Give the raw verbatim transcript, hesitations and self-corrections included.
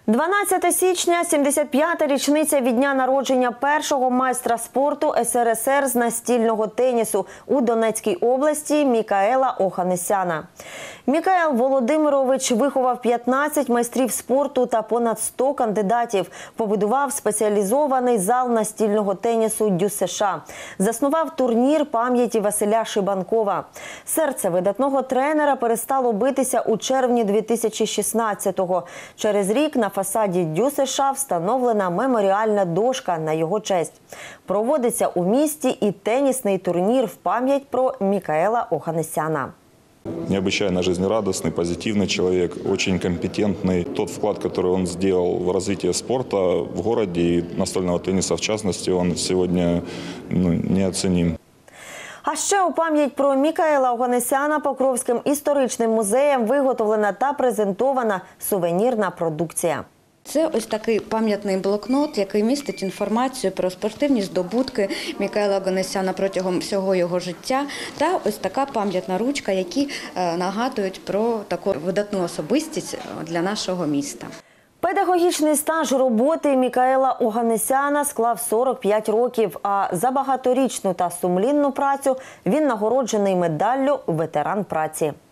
дванадцяте січня – сімдесят п'ята річниця від дня народження першого майстра спорту ес ер ес ер з настільного тенісу у Донецькій області Мікаела Оханесяна. Мікаел Володимирович виховав п'ятнадцять майстрів спорту та понад сто кандидатів. Побудував спеціалізований зал настільного тенісу Дю США. Заснував турнір пам'яті Василя Шибанкова. Серце видатного тренера перестало битися у червні дві тисячі шістнадцятого. Через рік на фасаді Дю США встановлена меморіальна дошка на його честь. Проводиться у місті і тенісний турнір в пам'ять про Мікаела Оханесяна. Необычайно жизнерадостный, позитивный человек, очень компетентный. Тот вклад, который он сделал в развитие спорта в городе и настольного тенниса в частности, он сегодня ну, неоценим. А ще у пам'ять про Мікаела Оханесяна Покровським історичним музеєм виготовлена та презентована сувенірна продукція. Це ось такий пам'ятний блокнот, який містить інформацію про спортивні здобутки Мікаела Оханесяна протягом всього його життя. Та ось така пам'ятна ручка, які нагадують про таку видатну особистість для нашого міста. Педагогічний стаж роботи Мікаела Оханесяна склав сорок п'ять років, а за багаторічну та сумлінну працю він нагороджений медаллю «Ветеран праці».